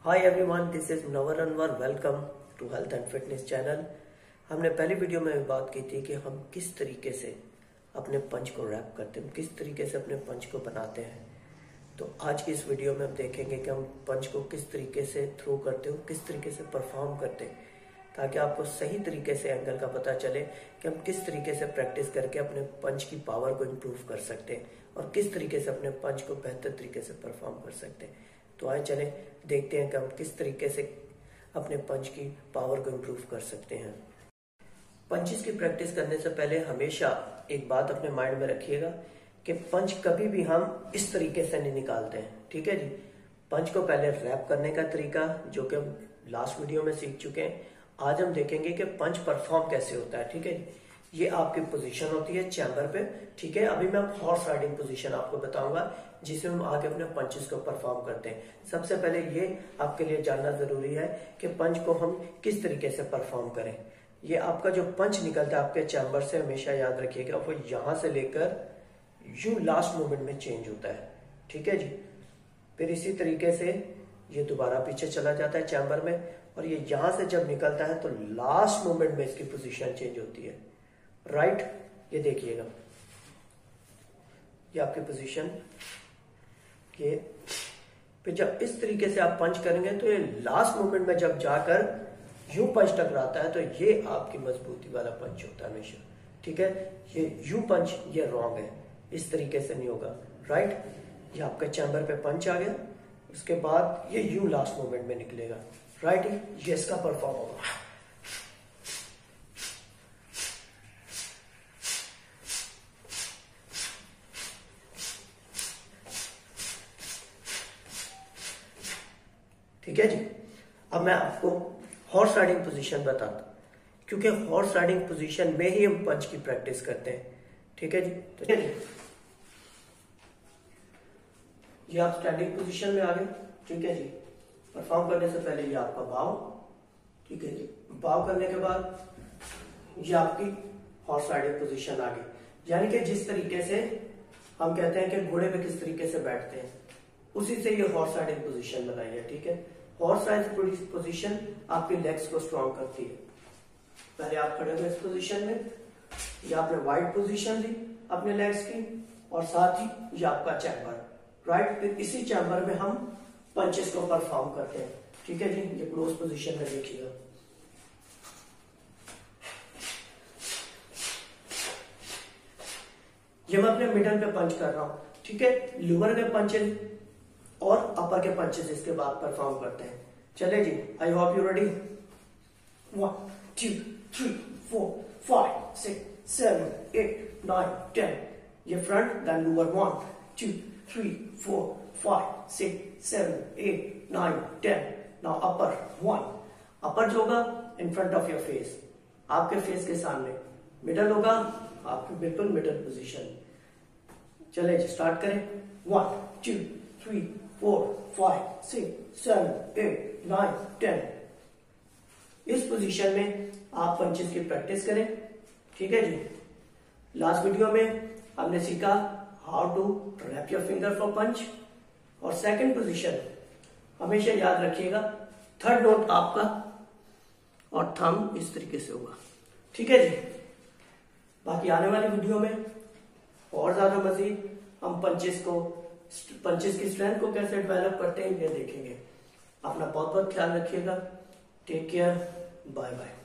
Hi everyone, this is Munawwar Anwar. Welcome to health and fitness channel. हमने पहली video में बात की थी कि हम किस तरीके से अपने पंच को रैप करते हैं, किस तरीके से अपने पंच को बनाते हैं। तो आज की इस वीडियो में हम देखेंगे कि हम पंच को किस तरीके से थ्रो करते हो, किस तरीके से परफॉर्म करते हैं, ताकि आपको सही तरीके से एंगल का पता चले कि हम किस तरीके से प्रैक्टिस करके अपने पंच की पावर को इम्प्रूव कर सकते हैं और किस तरीके से अपने पंच को बेहतर तरीके से परफॉर्म कर सकते हैं। तो आइए चले देखते हैं कि हम किस तरीके से अपने पंच की पावर को इम्प्रूव कर सकते हैं। पंचेस की प्रैक्टिस करने से पहले हमेशा एक बात अपने माइंड में रखिएगा कि पंच कभी भी हम इस तरीके से नहीं निकालते हैं, ठीक है जी। पंच को पहले रैप करने का तरीका जो कि हम लास्ट वीडियो में सीख चुके हैं, आज हम देखेंगे कि पंच परफॉर्म कैसे होता है, ठीक है जी। ये आपकी पोजीशन होती है चैम्बर पे, ठीक है। अभी मैं हॉर्स राइडिंग पोजीशन आपको बताऊंगा जिसमें हम आगे अपने पंचेस को परफॉर्म करते हैं। सबसे पहले ये आपके लिए जानना जरूरी है कि पंच को हम किस तरीके से परफॉर्म करें। ये आपका जो पंच निकलता है आपके चैम्बर से, हमेशा याद रखिएगा वो यहां से लेकर यू लास्ट मोमेंट में चेंज होता है, ठीक है जी। फिर इसी तरीके से ये दोबारा पीछे चला जाता है चैम्बर में, और ये यहां से जब निकलता है तो लास्ट मोमेंट में इसकी पोजीशन चेंज होती है, राइट। ये देखिएगा, ये आपकी पोजीशन। ये फिर जब इस तरीके से आप पंच करेंगे तो ये लास्ट मोमेंट में जब जाकर यू पंच टकराता है तो ये आपकी मजबूती वाला पंच होता है हमेशा, ठीक है। ये यू पंच ये रॉन्ग है, इस तरीके से नहीं होगा, राइट। ये आपका चैम्बर पे पंच आ गया, उसके बाद ये यू लास्ट मोमेंट में निकलेगा, राइट। ये इसका परफॉर्म होगा। ठीक है जी। अब मैं आपको हॉर्स राइडिंग पोजीशन बताता हूं, क्योंकि हॉर्स राइडिंग पोजीशन में ही हम पंच की प्रैक्टिस करते हैं, ठीक है जी। ठीक है जी, ये आप स्टैंडिंग पोजीशन में आ गए, ठीक है जी। परफॉर्म करने से पहले ये आपका बाव, ठीक है जी। बाव करने के बाद ये आपकी हॉर्स राइडिंग पोजीशन आ गई। यानी कि जिस तरीके से हम कहते हैं कि घोड़े पे किस तरीके से बैठते हैं, उसी से ये हॉर्स राइडिंग पोजीशन बनाई है, ठीक है। हॉर्स राइडिंग पोजीशन आपके लेग्स को स्ट्रॉन्ग करती है। पहले आप खड़े हुए इस पोजीशन में, ये आपने वाइड पोजीशन दी अपने लेग्स की, और साथ ही ये आपका चैम्बर, राइट। फिर इसी चैम्बर में हम पंचेस को परफॉर्म करते हैं, ठीक है जी। ये क्लोज पोजीशन में देखिएगा, ये मैं अपने मिडल पे पंच कर रहा हूं, ठीक है। लोअर के पंचेस और अपर के पंचेस इसके बाद परफॉर्म करते हैं। चले जी, आई होप यू रेडी। 1 2 3 4 5 6 7 8 9 10। ये front, then lower 1 2 3 4 5 6 7 8 9 10। Now upper 1। Upper जो होगा in front of your face, आपके फेस के सामने। मिडल होगा आपके बिल्कुल मिडल पोजीशन। चले जी, स्टार्ट करें। 1 2 3 4 5 6 7 8 9 10। इस पोजीशन में आप पंचेस की प्रैक्टिस करें, ठीक है जी। लास्ट वीडियो में हमने सीखा how to wrap your finger for punch. और सेकंड पोजीशन हमेशा याद रखिएगा, थर्ड नोट आपका और थंब इस तरीके से होगा, ठीक है जी। बाकी आने वाली वीडियो में और ज्यादा मजीद हम पंचेस की स्ट्रेंथ को कैसे डेवलप करते हैं ये देखेंगे। अपना बहुत बहुत ख्याल रखिएगा। Take care, bye bye.